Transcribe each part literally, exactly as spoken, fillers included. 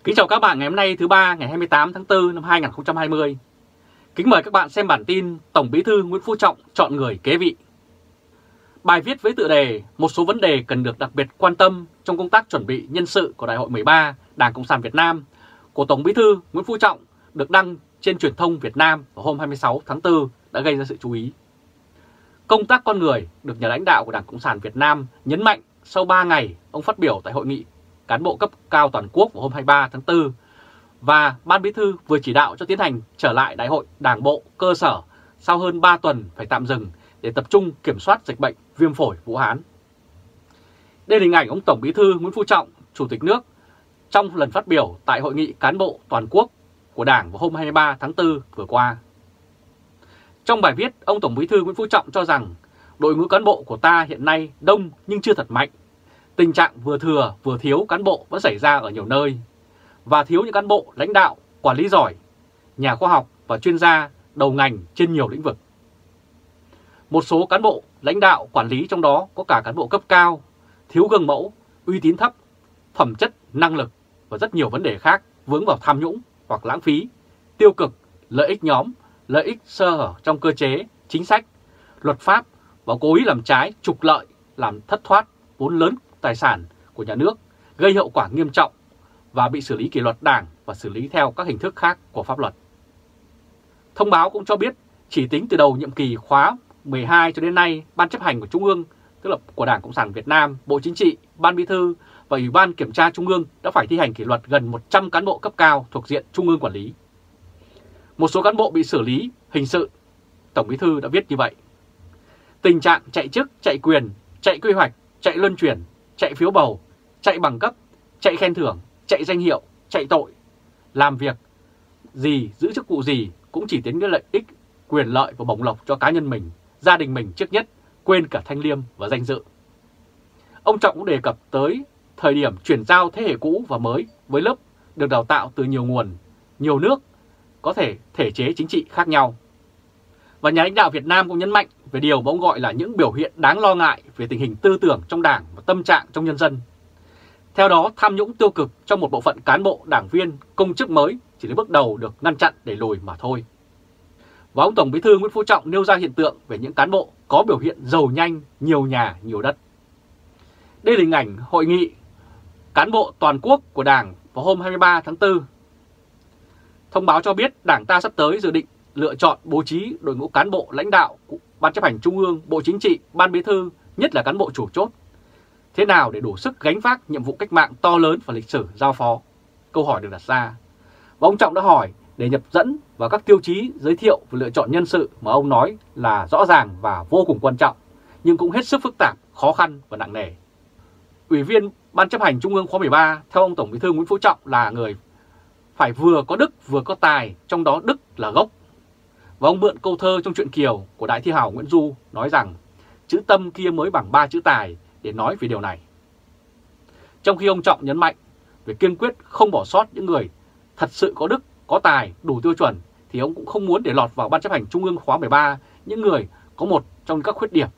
Kính chào các bạn ngày hôm nay thứ ba ngày hai mươi tám tháng tư năm hai nghìn không trăm hai mươi. Kính mời các bạn xem bản tin Tổng Bí thư Nguyễn Phú Trọng chọn người kế vị. Bài viết với tựa đề một số vấn đề cần được đặc biệt quan tâm trong công tác chuẩn bị nhân sự của Đại hội mười ba Đảng Cộng sản Việt Nam của Tổng Bí thư Nguyễn Phú Trọng được đăng trên truyền thông Việt Nam vào hôm hai mươi sáu tháng tư đã gây ra sự chú ý. Công tác con người được nhà lãnh đạo của Đảng Cộng sản Việt Nam nhấn mạnh sau ba ngày ông phát biểu tại hội nghị cán bộ cấp cao toàn quốc vào hôm hai mươi ba tháng tư và Ban Bí thư vừa chỉ đạo cho tiến hành trở lại Đại hội Đảng bộ cơ sở sau hơn ba tuần phải tạm dừng để tập trung kiểm soát dịch bệnh viêm phổi Vũ Hán. Đây là hình ảnh ông Tổng Bí thư Nguyễn Phú Trọng, Chủ tịch nước trong lần phát biểu tại hội nghị cán bộ toàn quốc của Đảng vào hôm hai mươi ba tháng tư vừa qua. Trong bài viết, ông Tổng Bí thư Nguyễn Phú Trọng cho rằng đội ngũ cán bộ của ta hiện nay đông nhưng chưa thật mạnh. Tình trạng vừa thừa vừa thiếu cán bộ vẫn xảy ra ở nhiều nơi và thiếu những cán bộ lãnh đạo, quản lý giỏi, nhà khoa học và chuyên gia đầu ngành trên nhiều lĩnh vực. Một số cán bộ lãnh đạo quản lý trong đó có cả cán bộ cấp cao, thiếu gương mẫu, uy tín thấp, phẩm chất, năng lực và rất nhiều vấn đề khác vướng vào tham nhũng hoặc lãng phí, tiêu cực, lợi ích nhóm, lợi ích sơ hở trong cơ chế, chính sách, luật pháp và cố ý làm trái, trục lợi, làm thất thoát vốn lớn tài sản của nhà nước, gây hậu quả nghiêm trọng và bị xử lý kỷ luật đảng và xử lý theo các hình thức khác của pháp luật. Thông báo cũng cho biết chỉ tính từ đầu nhiệm kỳ khóa mười hai cho đến nay, Ban chấp hành của Trung ương, tức là của Đảng Cộng sản Việt Nam, Bộ Chính trị, Ban Bí thư và Ủy ban Kiểm tra Trung ương đã phải thi hành kỷ luật gần một trăm cán bộ cấp cao thuộc diện Trung ương quản lý. Một số cán bộ bị xử lý hình sự, Tổng Bí thư đã viết như vậy. Tình trạng chạy chức, chạy quyền, chạy quy hoạch, chạy luân chuyển, chạy phiếu bầu, chạy bằng cấp, chạy khen thưởng, chạy danh hiệu, chạy tội, làm việc gì, giữ chức vụ gì cũng chỉ tính đến lợi ích, quyền lợi và bổng lộc cho cá nhân mình, gia đình mình trước nhất, quên cả thanh liêm và danh dự. Ông Trọng cũng đề cập tới thời điểm chuyển giao thế hệ cũ và mới với lớp được đào tạo từ nhiều nguồn, nhiều nước, có thể thể chế chính trị khác nhau. Và nhà lãnh đạo Việt Nam cũng nhấn mạnh về điều mà ông gọi là những biểu hiện đáng lo ngại về tình hình tư tưởng trong Đảng và tâm trạng trong nhân dân. Theo đó, tham nhũng tiêu cực trong một bộ phận cán bộ, đảng viên, công chức mới chỉ là bước đầu được ngăn chặn đẩy lùi mà thôi. Và ông Tổng Bí thư Nguyễn Phú Trọng nêu ra hiện tượng về những cán bộ có biểu hiện giàu nhanh, nhiều nhà, nhiều đất. Đây là hình ảnh hội nghị cán bộ toàn quốc của Đảng vào hôm hai mươi ba tháng tư. Thông báo cho biết Đảng ta sắp tới dự định lựa chọn bố trí đội ngũ cán bộ lãnh đạo của Ban chấp hành Trung ương, Bộ Chính trị, Ban Bí thư, nhất là cán bộ chủ chốt. Thế nào để đủ sức gánh vác nhiệm vụ cách mạng to lớn và lịch sử giao phó? Câu hỏi được đặt ra. Và ông Trọng đã hỏi để nhập dẫn vào các tiêu chí giới thiệu và lựa chọn nhân sự mà ông nói là rõ ràng và vô cùng quan trọng, nhưng cũng hết sức phức tạp, khó khăn và nặng nề. Ủy viên Ban chấp hành Trung ương khóa mười ba theo ông Tổng Bí thư Nguyễn Phú Trọng là người phải vừa có đức vừa có tài, trong đó đức là gốc. Và ông mượn câu thơ trong truyện Kiều của đại thi hào Nguyễn Du nói rằng chữ tâm kia mới bằng ba chữ tài để nói về điều này. Trong khi ông Trọng nhấn mạnh về kiên quyết không bỏ sót những người thật sự có đức, có tài, đủ tiêu chuẩn, thì ông cũng không muốn để lọt vào Ban chấp hành Trung ương khóa mười ba những người có một trong các khuyết điểm.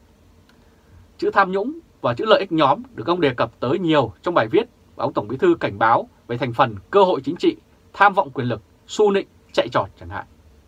Chữ tham nhũng và chữ lợi ích nhóm được ông đề cập tới nhiều trong bài viết, và ông Tổng Bí thư cảnh báo về thành phần cơ hội chính trị, tham vọng quyền lực, su nịnh, chạy trọt chẳng hạn.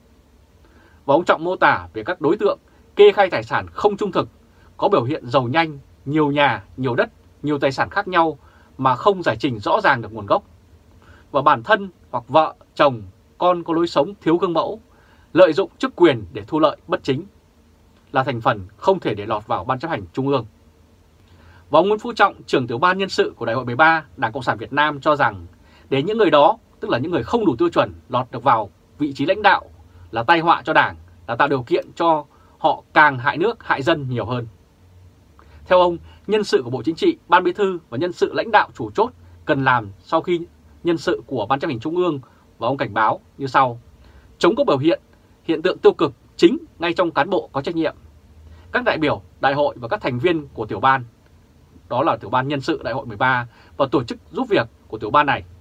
Và ông Trọng mô tả về các đối tượng kê khai tài sản không trung thực, có biểu hiện giàu nhanh, nhiều nhà, nhiều đất, nhiều tài sản khác nhau mà không giải trình rõ ràng được nguồn gốc. Và bản thân hoặc vợ, chồng, con có lối sống thiếu gương mẫu, lợi dụng chức quyền để thu lợi bất chính, là thành phần không thể để lọt vào Ban chấp hành Trung ương. Và ông Nguyễn Phú Trọng, trưởng tiểu ban nhân sự của Đại hội mười ba Đảng Cộng sản Việt Nam cho rằng để những người đó, tức là những người không đủ tiêu chuẩn, lọt được vào vị trí lãnh đạo là tai họa cho Đảng, là tạo điều kiện cho họ càng hại nước, hại dân nhiều hơn. Theo ông, nhân sự của Bộ Chính trị, Ban Bí thư và nhân sự lãnh đạo chủ chốt cần làm sau khi nhân sự của Ban chấp hành Trung ương, và ông cảnh báo như sau: chống có biểu hiện hiện tượng tiêu cực chính ngay trong cán bộ có trách nhiệm, các đại biểu đại hội và các thành viên của tiểu ban, đó là tiểu ban nhân sự Đại hội mười ba và tổ chức giúp việc của tiểu ban này.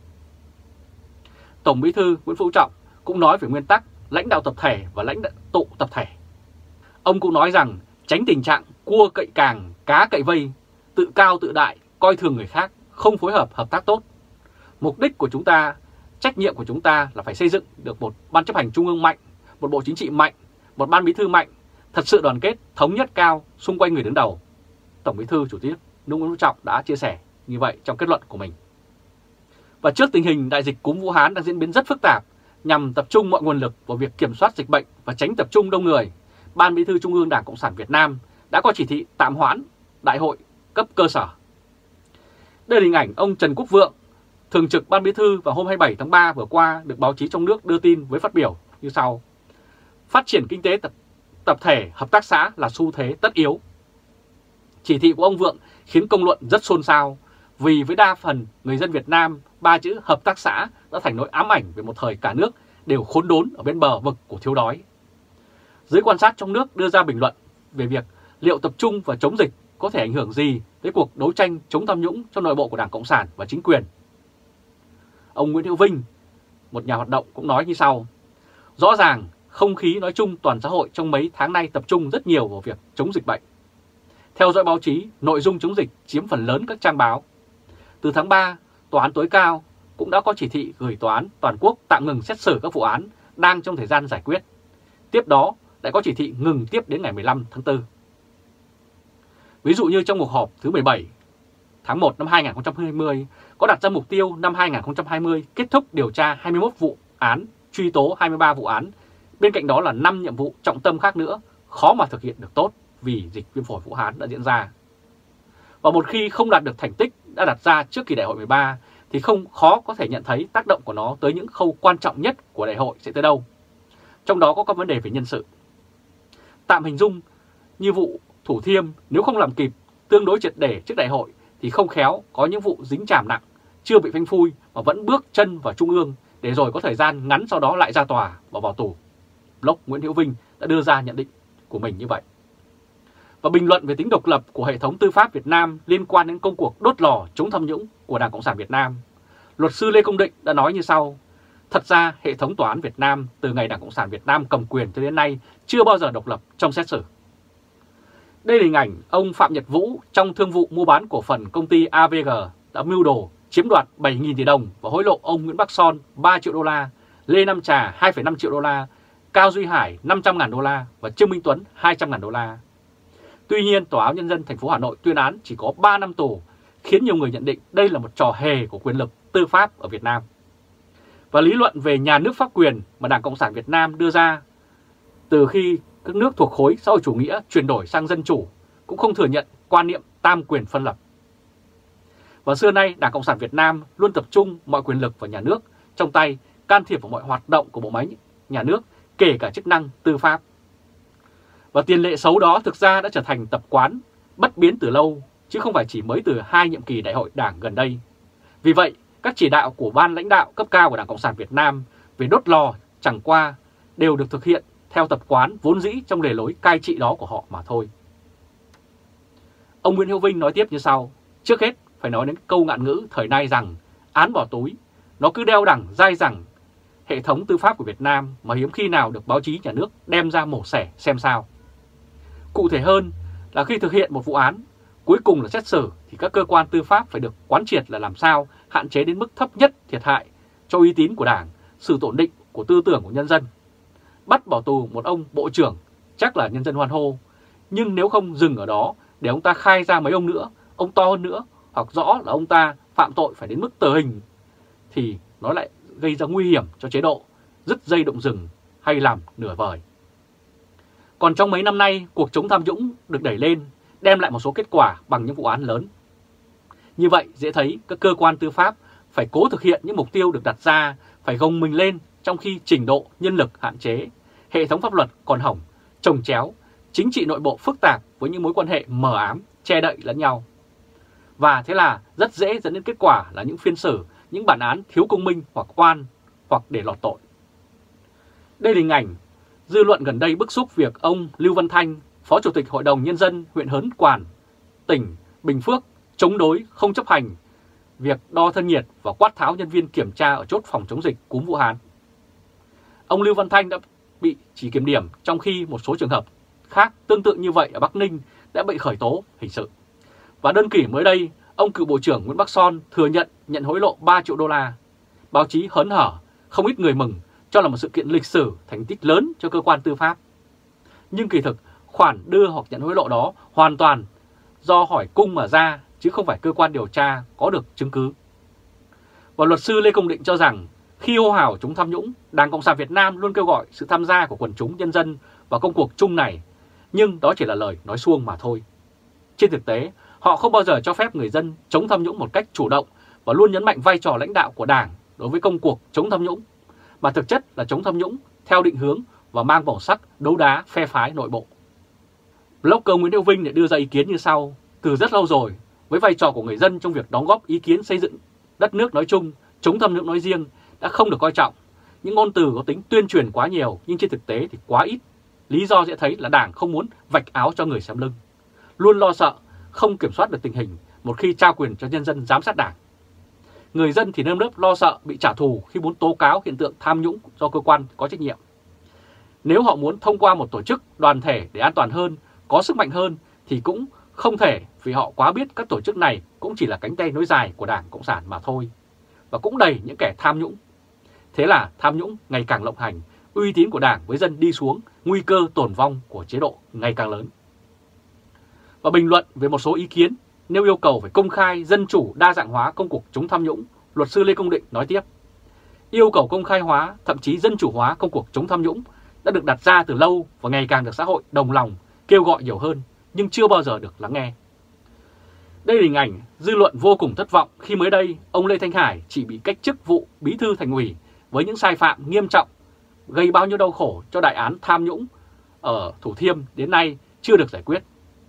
Tổng Bí thư Nguyễn Phú Trọng cũng nói về nguyên tắc lãnh đạo tập thể và lãnh đạo tụ tập thể. Ông cũng nói rằng tránh tình trạng cua cậy càng, cá cậy vây, tự cao tự đại, coi thường người khác, không phối hợp hợp tác tốt. Mục đích của chúng ta, trách nhiệm của chúng ta là phải xây dựng được một ban chấp hành trung ương mạnh, một bộ chính trị mạnh, một ban bí thư mạnh, thật sự đoàn kết, thống nhất cao xung quanh người đứng đầu. Tổng Bí thư Chủ tịch nước Nguyễn Phú Trọng đã chia sẻ như vậy trong kết luận của mình. Và trước tình hình đại dịch cúm Vũ Hán đang diễn biến rất phức tạp, nhằm tập trung mọi nguồn lực vào việc kiểm soát dịch bệnh và tránh tập trung đông người, Ban Bí thư Trung ương Đảng Cộng sản Việt Nam đã có chỉ thị tạm hoãn đại hội cấp cơ sở. Đây là hình ảnh ông Trần Quốc Vượng, Thường trực Ban Bí thư vào hôm hai mươi bảy tháng ba vừa qua được báo chí trong nước đưa tin với phát biểu như sau. Phát triển kinh tế tập, tập thể, hợp tác xã là xu thế tất yếu. Chỉ thị của ông Vượng khiến công luận rất xôn xao, vì với đa phần người dân Việt Nam, ba chữ hợp tác xã đã thành nỗi ám ảnh về một thời cả nước đều khốn đốn ở bên bờ vực của thiếu đói. Giới quan sát trong nước đưa ra bình luận về việc liệu tập trung vào chống dịch có thể ảnh hưởng gì tới cuộc đấu tranh chống tham nhũng trong nội bộ của Đảng Cộng sản và chính quyền. Ông Nguyễn Hữu Vinh, một nhà hoạt động cũng nói như sau. Rõ ràng, không khí nói chung toàn xã hội trong mấy tháng nay tập trung rất nhiều vào việc chống dịch bệnh. Theo dõi báo chí, nội dung chống dịch chiếm phần lớn các trang báo. Từ tháng ba, Tòa án tối cao cũng đã có chỉ thị gửi Tòa án toàn quốc tạm ngừng xét xử các vụ án đang trong thời gian giải quyết. Tiếp đó, lại có chỉ thị ngừng tiếp đến ngày mười lăm tháng tư. Ví dụ như trong cuộc họp thứ mười bảy tháng một năm hai nghìn không trăm hai mươi có đặt ra mục tiêu năm hai nghìn không trăm hai mươi kết thúc điều tra hai mươi mốt vụ án, truy tố hai mươi ba vụ án. Bên cạnh đó là năm nhiệm vụ trọng tâm khác nữa, khó mà thực hiện được tốt vì dịch viêm phổi Vũ Hán đã diễn ra. Và một khi không đạt được thành tích đã đặt ra trước kỳ đại hội mười ba thì không khó có thể nhận thấy tác động của nó tới những khâu quan trọng nhất của đại hội sẽ tới đâu. Trong đó có các vấn đề về nhân sự. Tạm hình dung như vụ Thủ Thiêm nếu không làm kịp tương đối triệt để trước đại hội thì không khéo có những vụ dính chàm nặng, chưa bị phanh phui mà vẫn bước chân vào trung ương để rồi có thời gian ngắn sau đó lại ra tòa và vào tù. Blog Nguyễn Hữu Vinh đã đưa ra nhận định của mình như vậy. Và bình luận về tính độc lập của hệ thống tư pháp Việt Nam liên quan đến công cuộc đốt lò chống tham nhũng của Đảng Cộng sản Việt Nam, luật sư Lê Công Định đã nói như sau. Thật ra, hệ thống tòa án Việt Nam từ ngày Đảng Cộng sản Việt Nam cầm quyền cho đến nay chưa bao giờ độc lập trong xét xử. Đây là hình ảnh ông Phạm Nhật Vũ trong thương vụ mua bán cổ phần công ty a vê giê đã mưu đồ chiếm đoạt bảy nghìn tỷ đồng và hối lộ ông Nguyễn Bắc Son ba triệu đô la, Lê Nam Trà hai phẩy năm triệu đô la, Cao Duy Hải năm trăm nghìn đô la và Trương Minh Tuấn hai trăm nghìn đô la. Tuy nhiên, Tòa án Nhân dân thành phố Hà Nội tuyên án chỉ có ba năm tù, khiến nhiều người nhận định đây là một trò hề của quyền lực tư pháp ở Việt Nam. Và lý luận về nhà nước pháp quyền mà Đảng Cộng sản Việt Nam đưa ra từ khi các nước thuộc khối xã hội chủ nghĩa chuyển đổi sang dân chủ cũng không thừa nhận quan niệm tam quyền phân lập. Và xưa nay Đảng Cộng sản Việt Nam luôn tập trung mọi quyền lực vào nhà nước trong tay, can thiệp vào mọi hoạt động của bộ máy nhà nước, kể cả chức năng tư pháp. Và tiền lệ xấu đó thực ra đã trở thành tập quán bất biến từ lâu, chứ không phải chỉ mới từ hai nhiệm kỳ đại hội đảng gần đây. Vì vậy, các chỉ đạo của ban lãnh đạo cấp cao của Đảng Cộng sản Việt Nam về đốt lò chẳng qua đều được thực hiện theo tập quán vốn dĩ trong lề lối cai trị đó của họ mà thôi. Ông Nguyễn Hữu Vinh nói tiếp như sau. Trước hết phải nói đến câu ngạn ngữ thời nay rằng án bỏ túi, nó cứ đeo đẳng dai dẳng hệ thống tư pháp của Việt Nam mà hiếm khi nào được báo chí nhà nước đem ra mổ xẻ xem sao. Cụ thể hơn là khi thực hiện một vụ án, cuối cùng là xét xử thì các cơ quan tư pháp phải được quán triệt là làm sao hạn chế đến mức thấp nhất thiệt hại cho uy tín của Đảng, sự ổn định của tư tưởng của nhân dân. Bắt bỏ tù một ông bộ trưởng chắc là nhân dân hoan hô, nhưng nếu không dừng ở đó để ông ta khai ra mấy ông nữa, ông to hơn nữa, hoặc rõ là ông ta phạm tội phải đến mức tử hình, thì nó lại gây ra nguy hiểm cho chế độ, dứt dây động rừng hay làm nửa vời. Còn trong mấy năm nay, cuộc chống tham nhũng được đẩy lên, đem lại một số kết quả bằng những vụ án lớn. Như vậy, dễ thấy các cơ quan tư pháp phải cố thực hiện những mục tiêu được đặt ra, phải gồng mình lên trong khi trình độ nhân lực hạn chế, hệ thống pháp luật còn hỏng, chồng chéo, chính trị nội bộ phức tạp với những mối quan hệ mờ ám, che đậy lẫn nhau. Và thế là rất dễ dẫn đến kết quả là những phiên xử, những bản án thiếu công minh hoặc oan hoặc để lọt tội. Đây là hình ảnh dư luận gần đây bức xúc việc ông Lưu Văn Thanh, Phó Chủ tịch Hội đồng Nhân dân huyện Hớn Quản, tỉnh Bình Phước chống đối không chấp hành việc đo thân nhiệt và quát tháo nhân viên kiểm tra ở chốt phòng chống dịch cúm Vũ Hán. Ông Lưu Văn Thanh đã bị chỉ kiểm điểm trong khi một số trường hợp khác tương tự như vậy ở Bắc Ninh đã bị khởi tố hình sự. Và đơn cử mới đây, ông cựu Bộ trưởng Nguyễn Bắc Son thừa nhận nhận hối lộ ba triệu đô la. Báo chí hớn hở, không ít người mừng cho là một sự kiện lịch sử, thành tích lớn cho cơ quan tư pháp. Nhưng kỳ thực, khoản đưa hoặc nhận hối lộ đó hoàn toàn do hỏi cung mà ra, chứ không phải cơ quan điều tra có được chứng cứ. Và luật sư Lê Công Định cho rằng, khi hô hào chống tham nhũng, Đảng Cộng sản Việt Nam luôn kêu gọi sự tham gia của quần chúng nhân dân vào công cuộc chung này, nhưng đó chỉ là lời nói suông mà thôi. Trên thực tế, họ không bao giờ cho phép người dân chống tham nhũng một cách chủ động và luôn nhấn mạnh vai trò lãnh đạo của Đảng đối với công cuộc chống tham nhũng, mà thực chất là chống tham nhũng theo định hướng và mang màu sắc đấu đá phe phái nội bộ. Blogger Nguyễn Hữu Vinh lại đưa ra ý kiến như sau: từ rất lâu rồi, với vai trò của người dân trong việc đóng góp ý kiến xây dựng đất nước nói chung, chống tham nhũng nói riêng đã không được coi trọng. Những ngôn từ có tính tuyên truyền quá nhiều nhưng trên thực tế thì quá ít. Lý do dễ thấy là Đảng không muốn vạch áo cho người xem lưng, luôn lo sợ không kiểm soát được tình hình một khi trao quyền cho nhân dân giám sát Đảng. Người dân thì nơm nớp lo sợ bị trả thù khi muốn tố cáo hiện tượng tham nhũng do cơ quan có trách nhiệm. Nếu họ muốn thông qua một tổ chức đoàn thể để an toàn hơn, có sức mạnh hơn thì cũng không thể, vì họ quá biết các tổ chức này cũng chỉ là cánh tay nối dài của Đảng Cộng sản mà thôi, và cũng đầy những kẻ tham nhũng. Thế là tham nhũng ngày càng lộng hành, uy tín của Đảng với dân đi xuống, nguy cơ tổn vong của chế độ ngày càng lớn. Và bình luận về một số ý kiến nêu yêu cầu phải công khai, dân chủ, đa dạng hóa công cuộc chống tham nhũng, luật sư Lê Công Định nói tiếp: yêu cầu công khai hóa, thậm chí dân chủ hóa công cuộc chống tham nhũng đã được đặt ra từ lâu và ngày càng được xã hội đồng lòng kêu gọi nhiều hơn, nhưng chưa bao giờ được lắng nghe. Đây là hình ảnh dư luận vô cùng thất vọng khi mới đây ông Lê Thanh Hải chỉ bị cách chức vụ bí thư thành ủy với những sai phạm nghiêm trọng, gây bao nhiêu đau khổ cho đại án tham nhũng ở Thủ Thiêm đến nay chưa được giải quyết.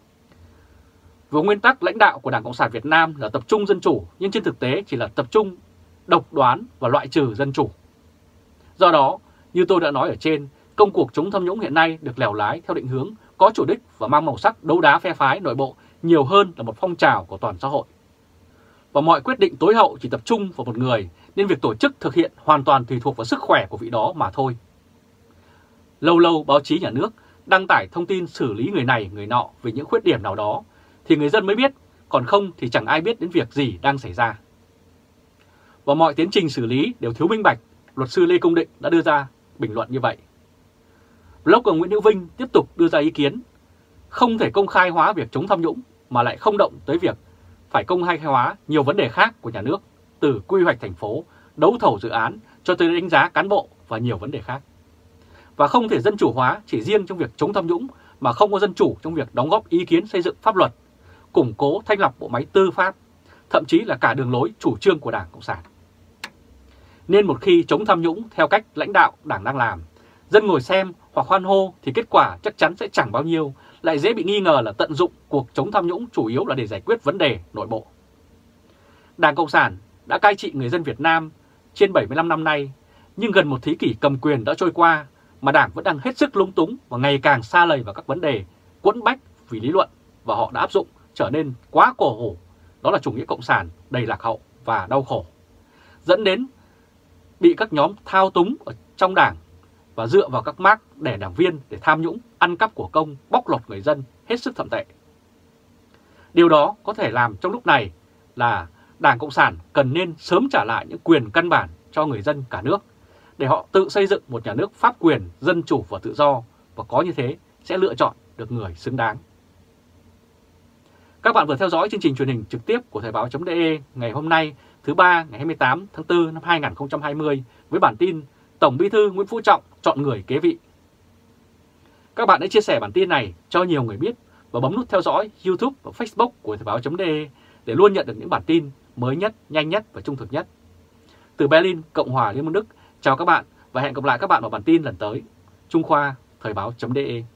Với nguyên tắc lãnh đạo của Đảng Cộng sản Việt Nam là tập trung dân chủ, nhưng trên thực tế chỉ là tập trung độc đoán và loại trừ dân chủ. Do đó, như tôi đã nói ở trên, công cuộc chống tham nhũng hiện nay được lèo lái theo định hướng có chủ đích và mang màu sắc đấu đá phe phái nội bộ nhiều hơn là một phong trào của toàn xã hội. Và mọi quyết định tối hậu chỉ tập trung vào một người, nên việc tổ chức thực hiện hoàn toàn tùy thuộc vào sức khỏe của vị đó mà thôi. Lâu lâu báo chí nhà nước đăng tải thông tin xử lý người này người nọ vì những khuyết điểm nào đó thì người dân mới biết, còn không thì chẳng ai biết đến việc gì đang xảy ra. Và mọi tiến trình xử lý đều thiếu minh bạch, luật sư Lê Công Định đã đưa ra bình luận như vậy. Blogger Nguyễn Hữu Vinh tiếp tục đưa ra ý kiến không thể công khai hóa việc chống tham nhũng mà lại không động tới việc phải công khai hóa nhiều vấn đề khác của nhà nước, từ quy hoạch thành phố, đấu thầu dự án cho tới đánh giá cán bộ và nhiều vấn đề khác. Và không thể dân chủ hóa chỉ riêng trong việc chống tham nhũng mà không có dân chủ trong việc đóng góp ý kiến xây dựng pháp luật, củng cố thanh lọc bộ máy tư pháp, thậm chí là cả đường lối chủ trương của Đảng Cộng sản. Nên một khi chống tham nhũng theo cách lãnh đạo Đảng đang làm, dân ngồi xem hoặc hoan hô thì kết quả chắc chắn sẽ chẳng bao nhiêu, lại dễ bị nghi ngờ là tận dụng cuộc chống tham nhũng chủ yếu là để giải quyết vấn đề nội bộ. Đảng Cộng sản đã cai trị người dân Việt Nam trên bảy mươi lăm năm nay, nhưng gần một thế kỷ cầm quyền đã trôi qua mà Đảng vẫn đang hết sức lúng túng và ngày càng sa lầy vào các vấn đề quẫn bách vì lý luận và họ đã áp dụng trở nên quá cổ hủ, đó là chủ nghĩa cộng sản đầy lạc hậu và đau khổ, dẫn đến bị các nhóm thao túng ở trong Đảng và dựa vào các mác để đảng viên để tham nhũng, ăn cắp của công, bóc lột người dân hết sức thậm tệ. Điều đó có thể làm trong lúc này là Đảng Cộng sản cần nên sớm trả lại những quyền căn bản cho người dân cả nước để họ tự xây dựng một nhà nước pháp quyền, dân chủ và tự do, và có như thế sẽ lựa chọn được người xứng đáng. Các bạn vừa theo dõi chương trình truyền hình trực tiếp của Thời báo.de ngày hôm nay thứ ba ngày hai mươi tám tháng tư năm hai nghìn không trăm hai mươi với bản tin Tổng Bí thư Nguyễn Phú Trọng chọn người kế vị. Các bạn hãy chia sẻ bản tin này cho nhiều người biết và bấm nút theo dõi YouTube và Facebook của Thời báo.de để luôn nhận được những bản tin mới nhất, nhanh nhất và trung thực nhất. Từ Berlin, Cộng hòa Liên bang Đức, chào các bạn và hẹn gặp lại các bạn vào bản tin lần tới. Trung Khoa, Thời báo.de.